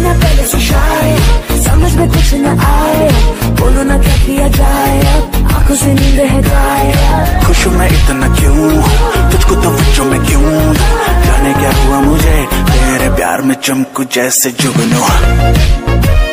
ना पहले से शाय, समझ में कुछ न आए, बोलो ना क्या किया जाए, अब आंखों से नींद है गायब। खुश हूँ मैं इतना क्यों, तुझको तो बच्चों में क्यों, जाने क्या हुआ मुझे, तेरे प्यार में चमकू जैसे जुगनू।